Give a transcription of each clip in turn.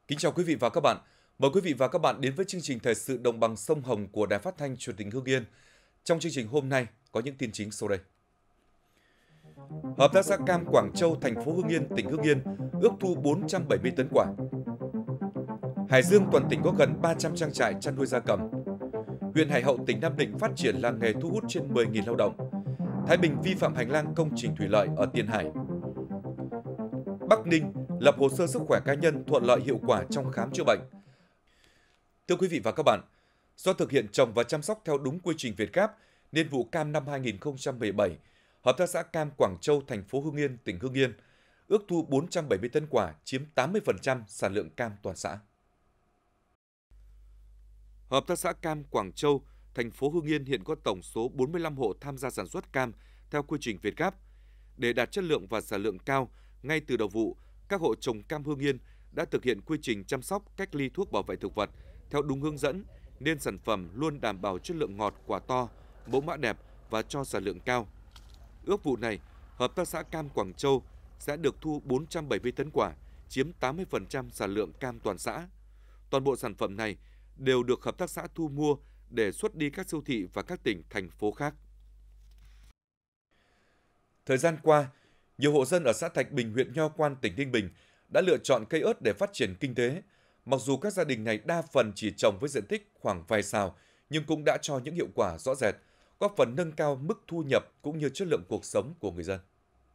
Kính chào quý vị và các bạn. Mời quý vị và các bạn đến với chương trình Thời sự Đồng bằng sông Hồng của Đài Phát thanh Truyền hình Hưng Yên. Trong chương trình hôm nay có những tin chính sau đây. Hợp tác xã cam Quảng Châu, thành phố Hưng Yên, tỉnh Hưng Yên ước thu 470 tấn quả. Hải Dương, toàn tỉnh có gần 300 trang trại chăn nuôi gia cầm. Huyện Hải Hậu, tỉnh Nam Định phát triển làng nghề thu hút trên 10.000 lao động. Thái Bình vi phạm hành lang công trình thủy lợi ở Tiền Hải. Bắc Ninh lập hồ sơ sức khỏe cá nhân thuận lợi hiệu quả trong khám chữa bệnh. Thưa quý vị và các bạn, do thực hiện trồng và chăm sóc theo đúng quy trình Việt Gáp nên vụ cam năm 2017, Hợp tác xã cam Quảng Châu, thành phố Hưng Yên, tỉnh Hưng Yên ước thu 470 tấn quả, chiếm 80% sản lượng cam toàn xã. Hợp tác xã cam Quảng Châu, thành phố Hưng Yên hiện có tổng số 45 hộ tham gia sản xuất cam theo quy trình Việt Gáp. Để đạt chất lượng và sản lượng cao, ngay từ đầu vụ, các hộ trồng cam Hưng Yên đã thực hiện quy trình chăm sóc, cách ly thuốc bảo vệ thực vật theo đúng hướng dẫn, nên sản phẩm luôn đảm bảo chất lượng ngọt, quả to, mẫu mã đẹp và cho sản lượng cao. Ước vụ này, Hợp tác xã cam Quảng Châu sẽ được thu 470 tấn quả, chiếm 80% sản lượng cam toàn xã. Toàn bộ sản phẩm này đều được hợp tác xã thu mua để xuất đi các siêu thị và các tỉnh, thành phố khác. Thời gian qua, nhiều hộ dân ở xã Thạch Bình, huyện Nho Quan, tỉnh Ninh Bình đã lựa chọn cây ớt để phát triển kinh tế. Mặc dù các gia đình này đa phần chỉ trồng với diện tích khoảng vài sào, nhưng cũng đã cho những hiệu quả rõ rệt, góp phần nâng cao mức thu nhập cũng như chất lượng cuộc sống của người dân.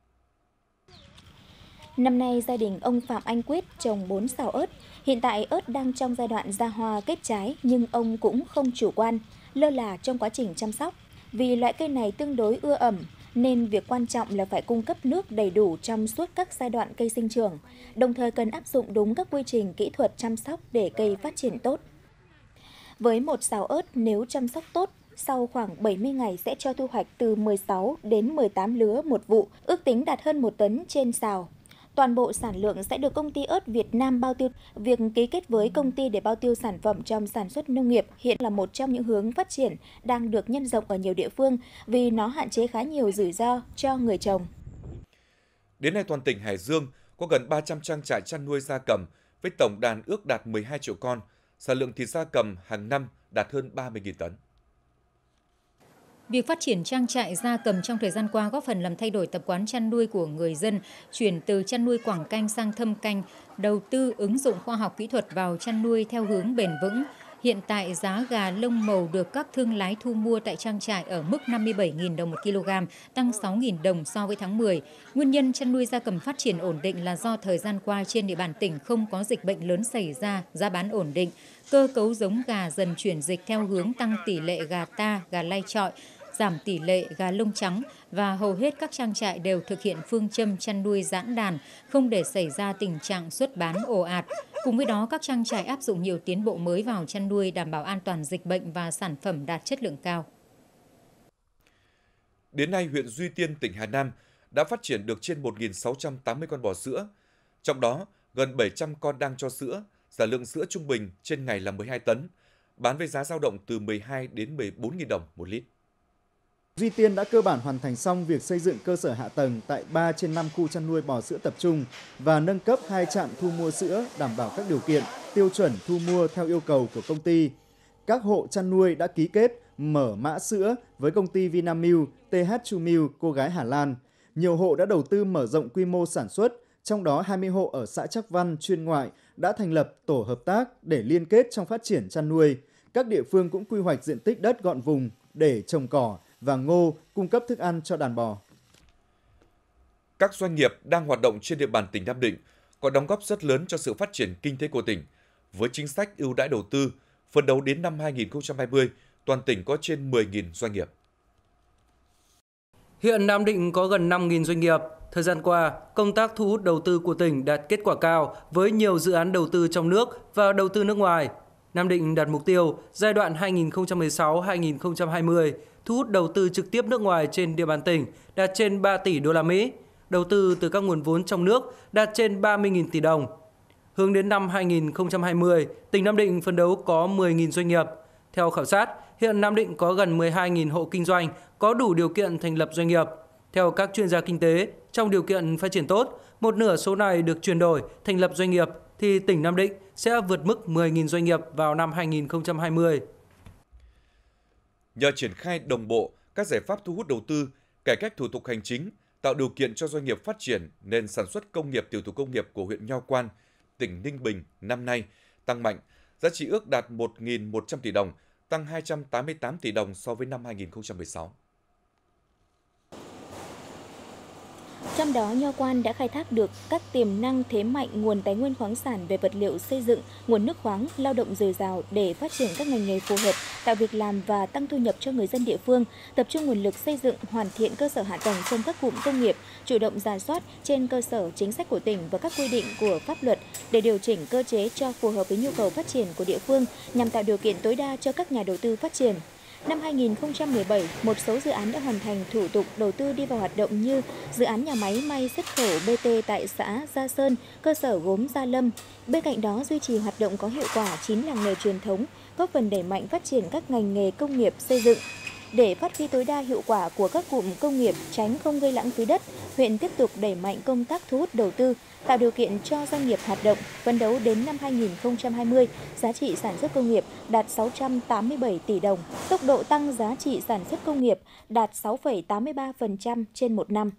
Năm nay, gia đình ông Phạm Anh Quyết trồng 4 sào ớt. Hiện tại ớt đang trong giai đoạn ra hoa kết trái, nhưng ông cũng không chủ quan, lơ là trong quá trình chăm sóc. Vì loại cây này tương đối ưa ẩm, nên việc quan trọng là phải cung cấp nước đầy đủ trong suốt các giai đoạn cây sinh trưởng, đồng thời cần áp dụng đúng các quy trình kỹ thuật chăm sóc để cây phát triển tốt. Với một sào ớt, nếu chăm sóc tốt, sau khoảng 70 ngày sẽ cho thu hoạch từ 16 đến 18 lứa một vụ, ước tính đạt hơn 1 tấn trên sào. Toàn bộ sản lượng sẽ được công ty ớt Việt Nam bao tiêu. Việc ký kết với công ty để bao tiêu sản phẩm trong sản xuất nông nghiệp hiện là một trong những hướng phát triển đang được nhân rộng ở nhiều địa phương vì nó hạn chế khá nhiều rủi ro cho người trồng. Đến nay, toàn tỉnh Hải Dương có gần 300 trang trại chăn nuôi gia cầm với tổng đàn ước đạt 12 triệu con, sản lượng thịt gia cầm hàng năm đạt hơn 30.000 tấn. Việc phát triển trang trại gia cầm trong thời gian qua góp phần làm thay đổi tập quán chăn nuôi của người dân, chuyển từ chăn nuôi quảng canh sang thâm canh, đầu tư ứng dụng khoa học kỹ thuật vào chăn nuôi theo hướng bền vững. Hiện tại, giá gà lông màu được các thương lái thu mua tại trang trại ở mức 57.000 đồng 1 kg, tăng 6.000 đồng so với tháng 10. Nguyên nhân chăn nuôi gia cầm phát triển ổn định là do thời gian qua trên địa bàn tỉnh không có dịch bệnh lớn xảy ra, giá bán ổn định. Cơ cấu giống gà dần chuyển dịch theo hướng tăng tỷ lệ gà ta, gà lai chọi, giảm tỷ lệ gà lông trắng và hầu hết các trang trại đều thực hiện phương châm chăn nuôi giãn đàn, không để xảy ra tình trạng xuất bán ồ ạt. Cùng với đó, các trang trại áp dụng nhiều tiến bộ mới vào chăn nuôi đảm bảo an toàn dịch bệnh và sản phẩm đạt chất lượng cao. Đến nay, huyện Duy Tiên, tỉnh Hà Nam đã phát triển được trên 1.680 con bò sữa. Trong đó, gần 700 con đang cho sữa, sản lượng sữa trung bình trên ngày là 12 tấn, bán với giá dao động từ 12 đến 14.000 đồng một lít. Duy Tiên đã cơ bản hoàn thành xong việc xây dựng cơ sở hạ tầng tại 3 trên 5 khu chăn nuôi bò sữa tập trung và nâng cấp 2 trạm thu mua sữa đảm bảo các điều kiện, tiêu chuẩn thu mua theo yêu cầu của công ty. Các hộ chăn nuôi đã ký kết mở mã sữa với công ty Vinamilk, TH2 Milk, Cô Gái Hà Lan. Nhiều hộ đã đầu tư mở rộng quy mô sản xuất, trong đó 20 hộ ở xã Trắc Văn, Chuyên Ngoại đã thành lập tổ hợp tác để liên kết trong phát triển chăn nuôi. Các địa phương cũng quy hoạch diện tích đất gọn vùng để trồng cỏ và ngô cung cấp thức ăn cho đàn bò. Các doanh nghiệp đang hoạt động trên địa bàn tỉnh Nam Định có đóng góp rất lớn cho sự phát triển kinh tế của tỉnh. Với chính sách ưu đãi đầu tư, phấn đấu đến năm 2020, toàn tỉnh có trên 10.000 doanh nghiệp. Hiện Nam Định có gần 5.000 doanh nghiệp. Thời gian qua, công tác thu hút đầu tư của tỉnh đạt kết quả cao với nhiều dự án đầu tư trong nước và đầu tư nước ngoài. Nam Định đặt mục tiêu giai đoạn 2016-2020 thu hút đầu tư trực tiếp nước ngoài trên địa bàn tỉnh đạt trên 3 tỷ đô la Mỹ, đầu tư từ các nguồn vốn trong nước đạt trên 30.000 tỷ đồng. Hướng đến năm 2020, tỉnh Nam Định phấn đấu có 10.000 doanh nghiệp. Theo khảo sát, hiện Nam Định có gần 12.000 hộ kinh doanh có đủ điều kiện thành lập doanh nghiệp. Theo các chuyên gia kinh tế, trong điều kiện phát triển tốt, một nửa số này được chuyển đổi thành lập doanh nghiệp thì tỉnh Nam Định sẽ vượt mức 10.000 doanh nghiệp vào năm 2020. Nhờ triển khai đồng bộ các giải pháp thu hút đầu tư, cải cách thủ tục hành chính, tạo điều kiện cho doanh nghiệp phát triển nên sản xuất công nghiệp tiểu thủ công nghiệp của huyện Nho Quan, tỉnh Ninh Bình năm nay tăng mạnh, giá trị ước đạt 1.100 tỷ đồng, tăng 288 tỷ đồng so với năm 2016. Trong đó, Nho Quan đã khai thác được các tiềm năng thế mạnh nguồn tài nguyên khoáng sản về vật liệu xây dựng, nguồn nước khoáng, lao động dồi dào để phát triển các ngành nghề phù hợp, tạo việc làm và tăng thu nhập cho người dân địa phương, tập trung nguồn lực xây dựng, hoàn thiện cơ sở hạ tầng trong các cụm công nghiệp, chủ động rà soát trên cơ sở chính sách của tỉnh và các quy định của pháp luật để điều chỉnh cơ chế cho phù hợp với nhu cầu phát triển của địa phương nhằm tạo điều kiện tối đa cho các nhà đầu tư phát triển. Năm 2017, một số dự án đã hoàn thành thủ tục đầu tư đi vào hoạt động như dự án nhà máy may xuất khẩu BT tại xã Gia Sơn, cơ sở gốm Gia Lâm. Bên cạnh đó, duy trì hoạt động có hiệu quả 9 làng nghề truyền thống, góp phần đẩy mạnh phát triển các ngành nghề công nghiệp xây dựng. Để phát huy tối đa hiệu quả của các cụm công nghiệp, tránh không gây lãng phí đất, huyện tiếp tục đẩy mạnh công tác thu hút đầu tư, tạo điều kiện cho doanh nghiệp hoạt động, phấn đấu đến năm 2020, giá trị sản xuất công nghiệp đạt 687 tỷ đồng, tốc độ tăng giá trị sản xuất công nghiệp đạt 6,83% trên một năm.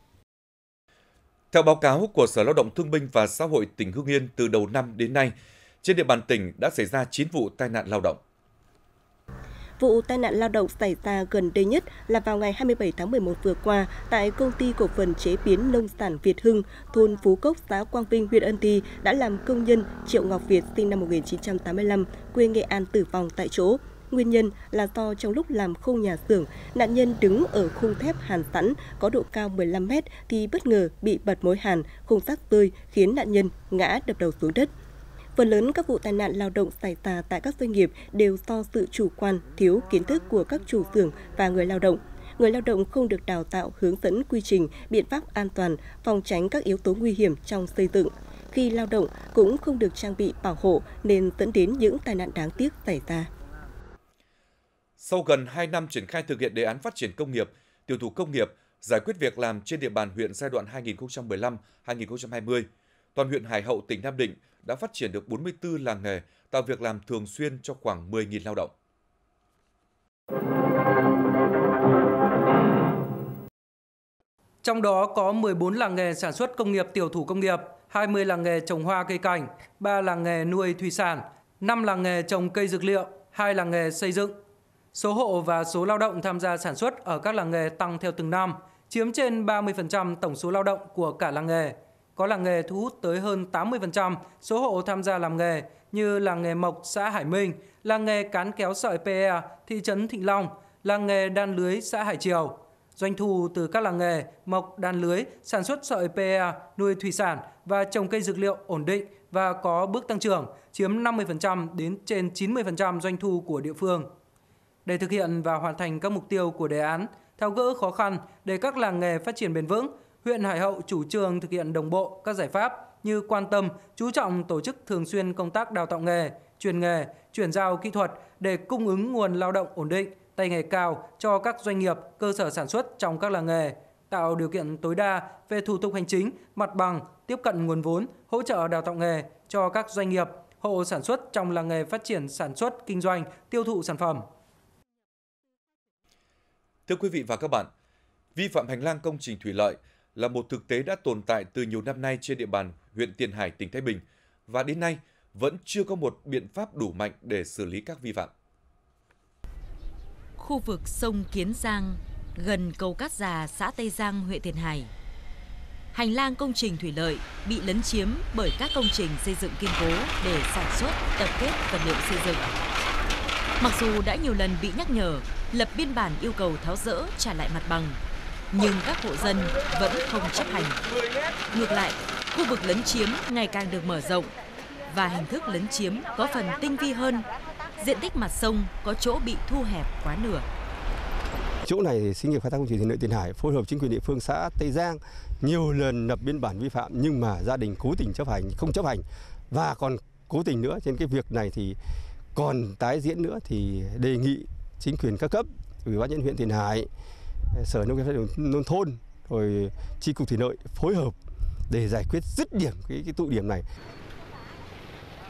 Theo báo cáo của Sở Lao động Thương binh và Xã hội tỉnh Hưng Yên, từ đầu năm đến nay, trên địa bàn tỉnh đã xảy ra 9 vụ tai nạn lao động. Vụ tai nạn lao động xảy ra gần đây nhất là vào ngày 27 tháng 11 vừa qua tại Công ty Cổ phần Chế biến Nông sản Việt Hưng, thôn Phú Cốc, xã Quang Vinh, huyện Ân Thi đã làm công nhân Triệu Ngọc Việt sinh năm 1985, quê Nghệ An tử vong tại chỗ. Nguyên nhân là do trong lúc làm khung nhà xưởng, nạn nhân đứng ở khung thép hàn sẵn có độ cao 15 mét thì bất ngờ bị bật mối hàn, khung sắt rơi khiến nạn nhân ngã đập đầu xuống đất. Phần lớn các vụ tai nạn lao động xảy ra tại các doanh nghiệp đều do sự chủ quan, thiếu kiến thức của các chủ xưởng và người lao động. Người lao động không được đào tạo hướng dẫn quy trình, biện pháp an toàn, phòng tránh các yếu tố nguy hiểm trong xây dựng. Khi lao động cũng không được trang bị bảo hộ nên dẫn đến những tai nạn đáng tiếc xảy ra. Sau gần 2 năm triển khai thực hiện đề án phát triển công nghiệp, tiểu thủ công nghiệp, giải quyết việc làm trên địa bàn huyện giai đoạn 2015-2020, toàn huyện Hải Hậu, tỉnh Nam Định đã phát triển được 44 làng nghề, tạo việc làm thường xuyên cho khoảng 10.000 lao động. Trong đó có 14 làng nghề sản xuất công nghiệp tiểu thủ công nghiệp, 20 làng nghề trồng hoa cây cảnh, 3 làng nghề nuôi thủy sản, 5 làng nghề trồng cây dược liệu, 2 làng nghề xây dựng. Số hộ và số lao động tham gia sản xuất ở các làng nghề tăng theo từng năm, chiếm trên 30% tổng số lao động của cả làng nghề. Có làng nghề thu hút tới hơn 80% số hộ tham gia làm nghề như làng nghề Mộc, xã Hải Minh, làng nghề cán kéo sợi PE, thị trấn Thịnh Long, làng nghề đan lưới, xã Hải Triều. Doanh thu từ các làng nghề Mộc, đan lưới, sản xuất sợi PE, nuôi thủy sản và trồng cây dược liệu ổn định và có bước tăng trưởng, chiếm 50% đến trên 90% doanh thu của địa phương. Để thực hiện và hoàn thành các mục tiêu của đề án, tháo gỡ khó khăn để các làng nghề phát triển bền vững, huyện Hải Hậu chủ trương thực hiện đồng bộ các giải pháp như quan tâm, chú trọng tổ chức thường xuyên công tác đào tạo nghề, chuyển giao kỹ thuật để cung ứng nguồn lao động ổn định, tay nghề cao cho các doanh nghiệp, cơ sở sản xuất trong các làng nghề, tạo điều kiện tối đa về thủ tục hành chính, mặt bằng, tiếp cận nguồn vốn, hỗ trợ đào tạo nghề cho các doanh nghiệp, hộ sản xuất trong làng nghề phát triển sản xuất, kinh doanh, tiêu thụ sản phẩm. Thưa quý vị và các bạn, vi phạm hành lang công trình thủy lợi là một thực tế đã tồn tại từ nhiều năm nay trên địa bàn huyện Tiền Hải, tỉnh Thái Bình và đến nay vẫn chưa có một biện pháp đủ mạnh để xử lý các vi phạm. Khu vực sông Kiến Giang, gần cầu Cát Già, xã Tây Giang, huyện Tiền Hải. Hành lang công trình thủy lợi bị lấn chiếm bởi các công trình xây dựng kiên cố để sản xuất, tập kết vật liệu xây dựng. Mặc dù đã nhiều lần bị nhắc nhở, lập biên bản yêu cầu tháo dỡ, trả lại mặt bằng, nhưng các hộ dân vẫn không chấp hành. Ngược lại, khu vực lấn chiếm ngày càng được mở rộng và hình thức lấn chiếm có phần tinh vi hơn. Diện tích mặt sông có chỗ bị thu hẹp quá nửa. Chỗ này xí nghiệp khai thác công trình thủy lợi Tiền Hải phối hợp chính quyền địa phương xã Tây Giang nhiều lần lập biên bản vi phạm nhưng mà gia đình cố tình không chấp hành và còn cố tình nữa. Trên cái việc này thì còn tái diễn nữa thì đề nghị chính quyền các cấp, Ủy ban nhân dân huyện Tiền Hải, Sở Nông nghiệp Phát triển nông thôn, rồi chi cục thủy lợi phối hợp để giải quyết dứt điểm cái tụ điểm này.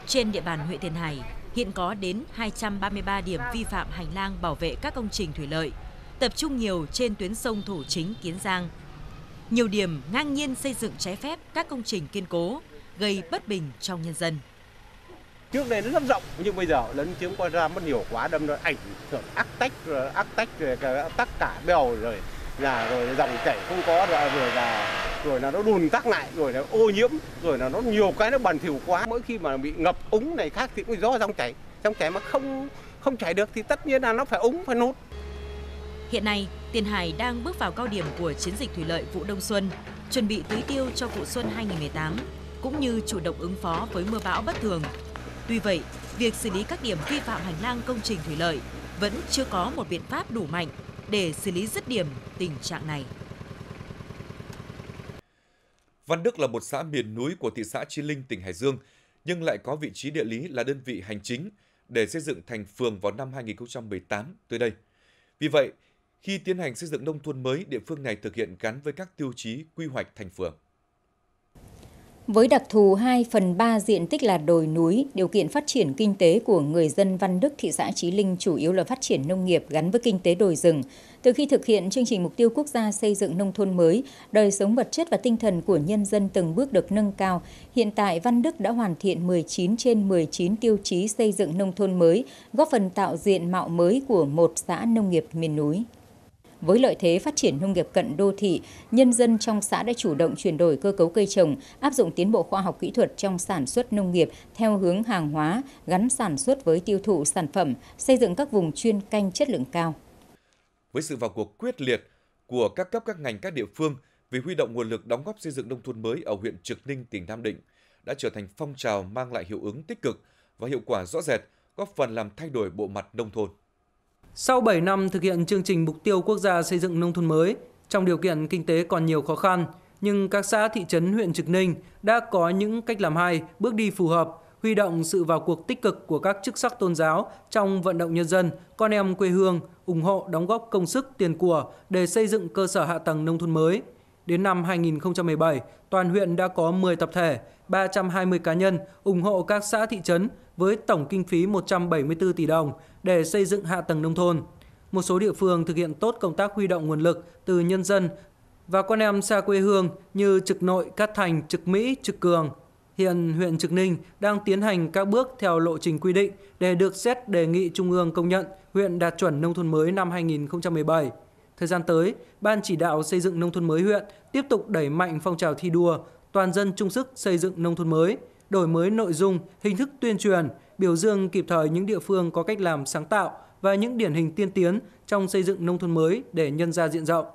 Trên địa bàn huyện Tiền Hải, hiện có đến 233 điểm vi phạm hành lang bảo vệ các công trình thủy lợi, tập trung nhiều trên tuyến sông Thổ Chính, Kiến Giang. Nhiều điểm ngang nhiên xây dựng trái phép các công trình kiên cố, gây bất bình trong nhân dân. Trước đây nó rất rộng nhưng bây giờ lấn chiếm qua ra mất nhiều quá, đâm nó ảnh hưởng ách tách rồi tắc cả bèo rồi dòng chảy không có rồi là nó đùn tắc lại, rồi là ô nhiễm, rồi là nó nhiều cái nó bẩn thỉu quá. Mỗi khi mà bị ngập úng này khác thì cũng do dòng chảy mà không chảy được thì tất nhiên là nó phải úng, phải nút. Hiện nay, Tiền Hải đang bước vào cao điểm của chiến dịch thủy lợi vụ đông xuân, chuẩn bị tưới tiêu cho vụ xuân 2018, cũng như chủ động ứng phó với mưa bão bất thường. Tuy vậy, việc xử lý các điểm vi phạm hành lang công trình thủy lợi vẫn chưa có một biện pháp đủ mạnh để xử lý dứt điểm tình trạng này. Văn Đức là một xã miền núi của thị xã Chí Linh, tỉnh Hải Dương, nhưng lại có vị trí địa lý là đơn vị hành chính để xây dựng thành phường vào năm 2018 tới đây. Vì vậy, khi tiến hành xây dựng nông thôn mới, địa phương này thực hiện gắn với các tiêu chí quy hoạch thành phường. Với đặc thù 2/3 diện tích là đồi núi, điều kiện phát triển kinh tế của người dân Văn Đức, thị xã Chí Linh chủ yếu là phát triển nông nghiệp gắn với kinh tế đồi rừng. Từ khi thực hiện chương trình mục tiêu quốc gia xây dựng nông thôn mới, đời sống vật chất và tinh thần của nhân dân từng bước được nâng cao. Hiện tại, Văn Đức đã hoàn thiện 19 trên 19 tiêu chí xây dựng nông thôn mới, góp phần tạo diện mạo mới của một xã nông nghiệp miền núi. Với lợi thế phát triển nông nghiệp cận đô thị, nhân dân trong xã đã chủ động chuyển đổi cơ cấu cây trồng, áp dụng tiến bộ khoa học kỹ thuật trong sản xuất nông nghiệp theo hướng hàng hóa, gắn sản xuất với tiêu thụ sản phẩm, xây dựng các vùng chuyên canh chất lượng cao. Với sự vào cuộc quyết liệt của các cấp các ngành các địa phương vì huy động nguồn lực đóng góp xây dựng nông thôn mới ở huyện Trực Ninh, tỉnh Nam Định đã trở thành phong trào mang lại hiệu ứng tích cực và hiệu quả rõ rệt, góp phần làm thay đổi bộ mặt nông thôn. Sau 7 năm thực hiện chương trình mục tiêu quốc gia xây dựng nông thôn mới, trong điều kiện kinh tế còn nhiều khó khăn, nhưng các xã thị trấn huyện Trực Ninh đã có những cách làm hay, bước đi phù hợp, huy động sự vào cuộc tích cực của các chức sắc tôn giáo trong vận động nhân dân, con em quê hương, ủng hộ đóng góp công sức tiền của để xây dựng cơ sở hạ tầng nông thôn mới. Đến năm 2017, toàn huyện đã có 10 tập thể, 320 cá nhân ủng hộ các xã thị trấn với tổng kinh phí 174 tỷ đồng để xây dựng hạ tầng nông thôn. Một số địa phương thực hiện tốt công tác huy động nguồn lực từ nhân dân và con em xa quê hương như Trực Nội, Cát Thành, Trực Mỹ, Trực Cường. Hiện huyện Trực Ninh đang tiến hành các bước theo lộ trình quy định để được xét đề nghị Trung ương công nhận huyện đạt chuẩn nông thôn mới năm 2017. Thời gian tới, Ban chỉ đạo xây dựng nông thôn mới huyện tiếp tục đẩy mạnh phong trào thi đua, toàn dân chung sức xây dựng nông thôn mới, đổi mới nội dung, hình thức tuyên truyền, biểu dương kịp thời những địa phương có cách làm sáng tạo và những điển hình tiên tiến trong xây dựng nông thôn mới để nhân ra diện rộng.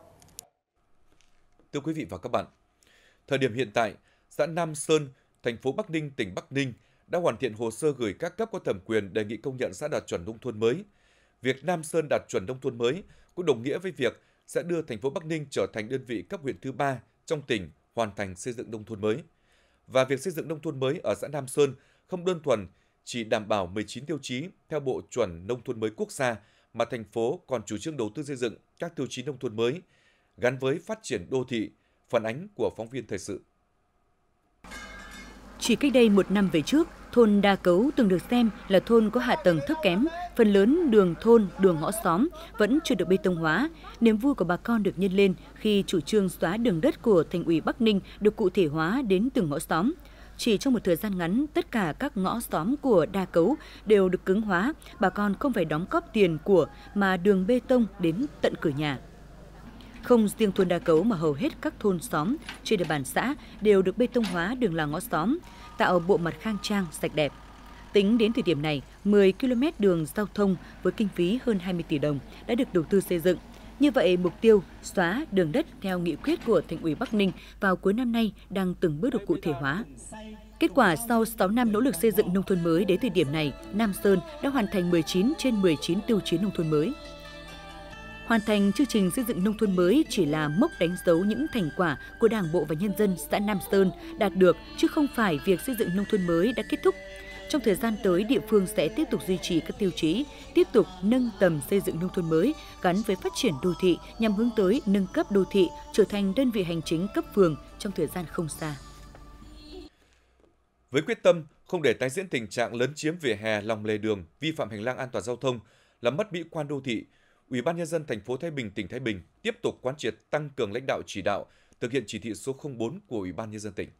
Thưa quý vị và các bạn, thời điểm hiện tại, xã Nam Sơn, thành phố Bắc Ninh, tỉnh Bắc Ninh đã hoàn thiện hồ sơ gửi các cấp có thẩm quyền đề nghị công nhận xã đạt chuẩn nông thôn mới. Việc Nam Sơn đạt chuẩn nông thôn mới cũng đồng nghĩa với việc sẽ đưa thành phố Bắc Ninh trở thành đơn vị cấp huyện thứ 3 trong tỉnh hoàn thành xây dựng nông thôn mới. Và việc xây dựng nông thôn mới ở xã Nam Sơn không đơn thuần chỉ đảm bảo 19 tiêu chí theo bộ chuẩn nông thôn mới quốc gia, mà thành phố còn chủ trương đầu tư xây dựng các tiêu chí nông thôn mới gắn với phát triển đô thị. Phản ánh của phóng viên thời sự. Chỉ cách đây 1 năm về trước, thôn Đa Cấu từng được xem là thôn có hạ tầng thấp kém, phần lớn đường thôn, đường ngõ xóm vẫn chưa được bê tông hóa. Niềm vui của bà con được nhân lên khi chủ trương xóa đường đất của Thành ủy Bắc Ninh được cụ thể hóa đến từng ngõ xóm. Chỉ trong một thời gian ngắn, tất cả các ngõ xóm của Đa Cấu đều được cứng hóa, bà con không phải đóng góp tiền của mà đường bê tông đến tận cửa nhà. Không riêng thôn Đa Cấu mà hầu hết các thôn xóm trên địa bàn xã đều được bê tông hóa đường làng ngõ xóm, tạo bộ mặt khang trang, sạch đẹp. Tính đến thời điểm này, 10 km đường giao thông với kinh phí hơn 20 tỷ đồng đã được đầu tư xây dựng. Như vậy, mục tiêu xóa đường đất theo nghị quyết của Thành ủy Bắc Ninh vào cuối năm nay đang từng bước được cụ thể hóa. Kết quả sau 6 năm nỗ lực xây dựng nông thôn mới đến thời điểm này, Nam Sơn đã hoàn thành 19 trên 19 tiêu chí nông thôn mới. Hoàn thành chương trình xây dựng nông thôn mới chỉ là mốc đánh dấu những thành quả của Đảng bộ và nhân dân xã Nam Sơn đạt được, chứ không phải việc xây dựng nông thôn mới đã kết thúc. Trong thời gian tới, địa phương sẽ tiếp tục duy trì các tiêu chí, tiếp tục nâng tầm xây dựng nông thôn mới gắn với phát triển đô thị nhằm hướng tới nâng cấp đô thị trở thành đơn vị hành chính cấp phường trong thời gian không xa. Với quyết tâm không để tái diễn tình trạng lấn chiếm vỉa hè, lòng lề đường, vi phạm hành lang an toàn giao thông, làm mất mỹ quan đô thị, Ủy ban Nhân dân thành phố Thái Bình, tỉnh Thái Bình tiếp tục quán triệt tăng cường lãnh đạo chỉ đạo thực hiện chỉ thị số 04 của Ủy ban Nhân dân tỉnh.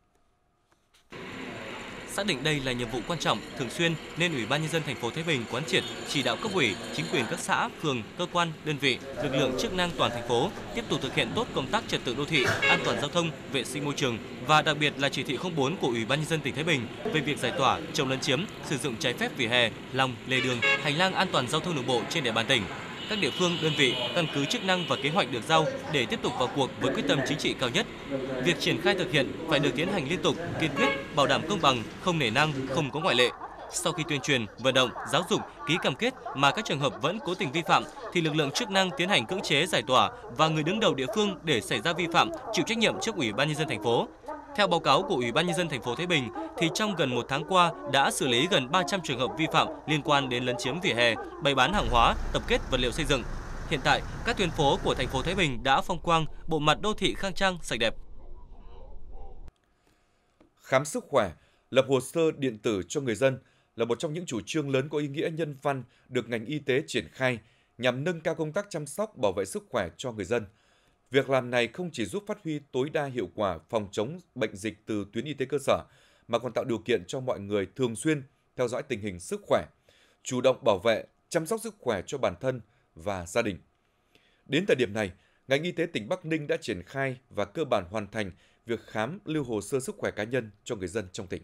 Xác định đây là nhiệm vụ quan trọng, thường xuyên nên Ủy ban Nhân dân thành phố Thái Bình quán triệt chỉ đạo cấp ủy, chính quyền các xã, phường, cơ quan, đơn vị, lực lượng chức năng toàn thành phố tiếp tục thực hiện tốt công tác trật tự đô thị, an toàn giao thông, vệ sinh môi trường và đặc biệt là chỉ thị 04 của Ủy ban Nhân dân tỉnh Thái Bình về việc giải tỏa, chống lấn chiếm, sử dụng trái phép vỉa hè, lòng lề đường, hành lang an toàn giao thông đường bộ trên địa bàn tỉnh. Các địa phương, đơn vị căn cứ chức năng và kế hoạch được giao để tiếp tục vào cuộc với quyết tâm chính trị cao nhất. Việc triển khai thực hiện phải được tiến hành liên tục, kiên quyết, bảo đảm công bằng, không nể nang, không có ngoại lệ. Sau khi tuyên truyền, vận động, giáo dục, ký cam kết mà các trường hợp vẫn cố tình vi phạm thì lực lượng chức năng tiến hành cưỡng chế giải tỏa và người đứng đầu địa phương để xảy ra vi phạm chịu trách nhiệm trước Ủy ban Nhân dân thành phố. Theo báo cáo của Ủy ban Nhân dân thành phố Thái Bình, thì trong gần 1 tháng qua đã xử lý gần 300 trường hợp vi phạm liên quan đến lấn chiếm vỉa hè, bày bán hàng hóa, tập kết vật liệu xây dựng. Hiện tại, các tuyến phố của thành phố Thái Bình đã phong quang, bộ mặt đô thị khang trang, sạch đẹp. Khám sức khỏe, lập hồ sơ điện tử cho người dân là một trong những chủ trương lớn có ý nghĩa nhân văn được ngành y tế triển khai nhằm nâng cao công tác chăm sóc bảo vệ sức khỏe cho người dân. Việc làm này không chỉ giúp phát huy tối đa hiệu quả phòng chống bệnh dịch từ tuyến y tế cơ sở, mà còn tạo điều kiện cho mọi người thường xuyên theo dõi tình hình sức khỏe, chủ động bảo vệ, chăm sóc sức khỏe cho bản thân và gia đình. Đến thời điểm này, ngành y tế tỉnh Bắc Ninh đã triển khai và cơ bản hoàn thành việc khám lưu hồ sơ sức khỏe cá nhân cho người dân trong tỉnh.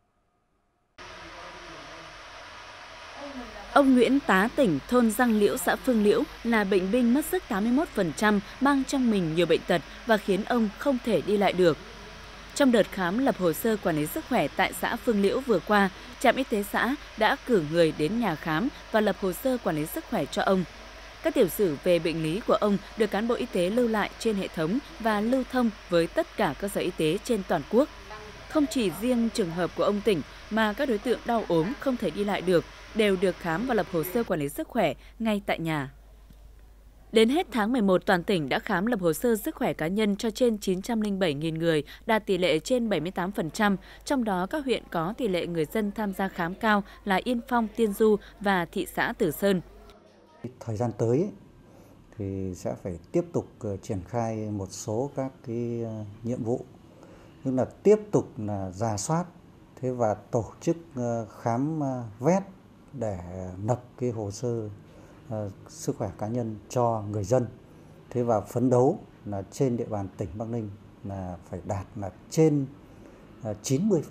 Ông Nguyễn Tá Tỉnh, thôn Giang Liễu, xã Phương Liễu là bệnh binh mất sức 81%, mang trong mình nhiều bệnh tật và khiến ông không thể đi lại được. Trong đợt khám lập hồ sơ quản lý sức khỏe tại xã Phương Liễu vừa qua, trạm y tế xã đã cử người đến nhà khám và lập hồ sơ quản lý sức khỏe cho ông. Các tiểu sử về bệnh lý của ông được cán bộ y tế lưu lại trên hệ thống và lưu thông với tất cả cơ sở y tế trên toàn quốc. Không chỉ riêng trường hợp của ông Tỉnh mà các đối tượng đau ốm không thể đi lại được đều được khám và lập hồ sơ quản lý sức khỏe ngay tại nhà. Đến hết tháng 11, toàn tỉnh đã khám lập hồ sơ sức khỏe cá nhân cho trên 907.000 người, đạt tỷ lệ trên 78%, trong đó các huyện có tỷ lệ người dân tham gia khám cao là Yên Phong, Tiên Du và thị xã Tử Sơn. Thời gian tới thì sẽ phải tiếp tục triển khai một số các cái nhiệm vụ, tức là tiếp tục là rà soát và tổ chức khám vét để lập cái hồ sơ sức khỏe cá nhân cho người dân. Và phấn đấu là trên địa bàn tỉnh Bắc Ninh là phải đạt là trên 90%.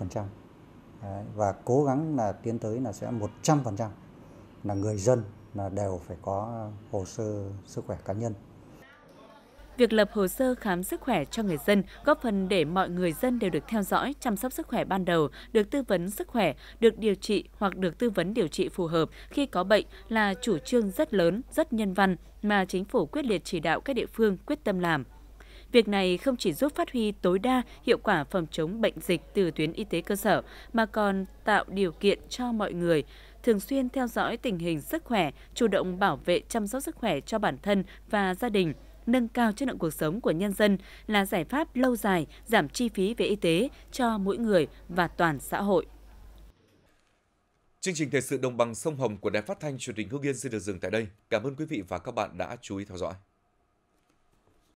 Và cố gắng là tiến tới là sẽ 100% là người dân là đều phải có hồ sơ sức khỏe cá nhân. Việc lập hồ sơ khám sức khỏe cho người dân góp phần để mọi người dân đều được theo dõi, chăm sóc sức khỏe ban đầu, được tư vấn sức khỏe, được điều trị hoặc được tư vấn điều trị phù hợp khi có bệnh là chủ trương rất lớn, rất nhân văn mà Chính phủ quyết liệt chỉ đạo các địa phương quyết tâm làm. Việc này không chỉ giúp phát huy tối đa hiệu quả phòng chống bệnh dịch từ tuyến y tế cơ sở, mà còn tạo điều kiện cho mọi người thường xuyên theo dõi tình hình sức khỏe, chủ động bảo vệ chăm sóc sức khỏe cho bản thân và gia đình, nâng cao chất lượng cuộc sống của nhân dân là giải pháp lâu dài giảm chi phí về y tế cho mỗi người và toàn xã hội. Chương trình thời sự đồng bằng sông Hồng của Đài Phát thanh Truyền hình Hưng Yên xin được dừng tại đây. Cảm ơn quý vị và các bạn đã chú ý theo dõi.